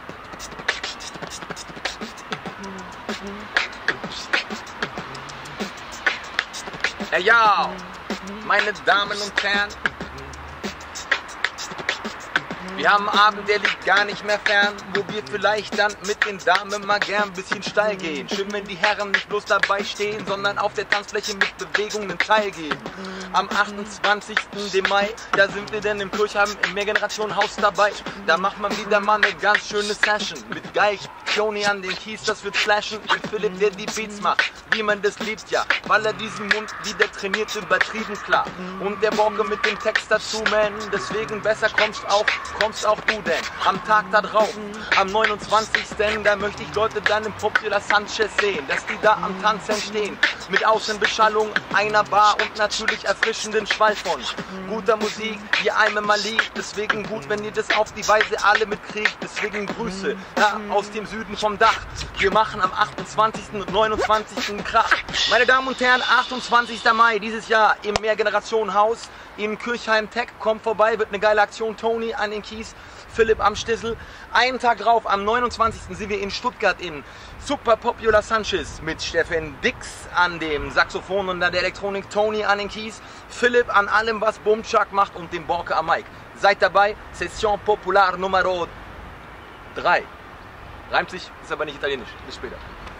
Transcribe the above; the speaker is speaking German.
Ja, meine Damen und Herren, wir haben einen Abend, der liegt gar nicht mehr fern, wo wir vielleicht dann mit den Damen mal gern ein bisschen steil gehen. Schön, wenn die Herren nicht bloß dabei stehen, sondern auf der Tanzfläche mit Bewegungen teilgeben. Am 28. Mai, da sind wir denn im Kirchheim im Mehrgenerationenhaus dabei. Da macht man wieder mal eine ganz schöne Session mit Geig, Tony an den Keys, das wird flashen. Und Philipp, der die Beats macht, wie man das liebt, ja. Weil er diesen Mund wieder trainiert, übertrieben klar. Und der Borke mit dem Text dazu, man. Deswegen besser kommst auch du denn. Am Tag da drauf, am 29. Da möchte ich Leute dann im Popular Sanchez sehen, dass die da am Tanzen stehen. Mit Außenbeschallung, einer Bar und natürlich erfrischenden Schwall von guter Musik, die einem mal liegt. Deswegen gut, wenn ihr das auf die Weise alle mitkriegt. Deswegen Grüße ja, aus dem Süden vom Dach. Wir machen am 28. und 29. Krach. Meine Damen und Herren, 28. Mai dieses Jahr im Mehrgenerationenhaus im Kirchheim Tech. Kommt vorbei, wird eine geile Aktion. Tony an den Keys, Philipp am Stissel. Einen Tag drauf, am 29. sind wir in Stuttgart in Super Popular Sanchez mit Steffen Dix an dem Saxophon und an der Elektronik, Tony an den Keys, Philipp an allem, was Bumchak macht und dem Borke am Mic. Seid dabei, Session Popular Numero 3. Reimt sich, ist aber nicht italienisch. Bis später.